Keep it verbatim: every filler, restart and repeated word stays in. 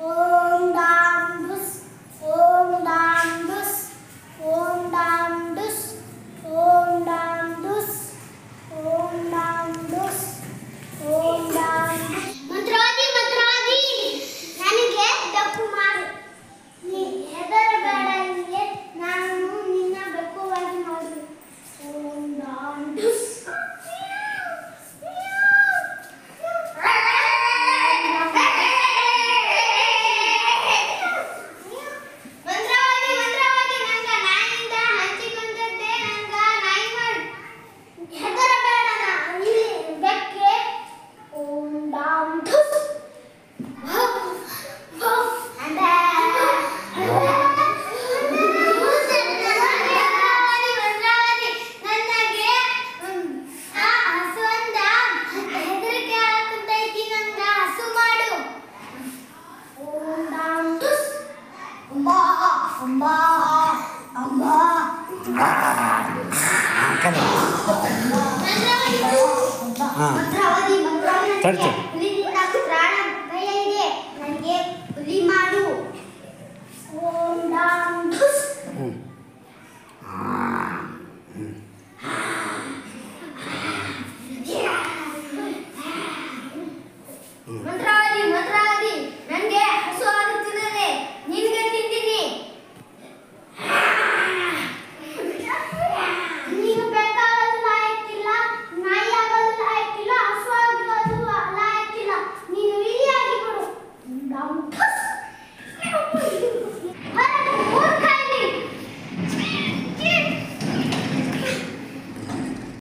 ಓಂ ಡಾಂ ಡುಸ್ ಓಂ ಡಾಂ ಡುಸ್ ಓಂ ಡಾಂ ಡುಸ್ ಓಂ ಡಾಂ ಡುಸ್ ಓಂ ಡಾಂ ಡುಸ್ ಓಂ ಡಾಂ ಮಂತ್ರವಾದಿ ಮಂತ್ರವಾದಿ ನನಗೆ ತಪ್ಪು ಮಾಡು ನೀ ಹೆದರಬೇಡ ನಿನಗೆ ನಾನು ನಿನ್ನ ಬೆಕ್ಕುವಾಗಿ ಮಾಡು ಓಂ ಡಾಂ ಡುಸ್ हाँ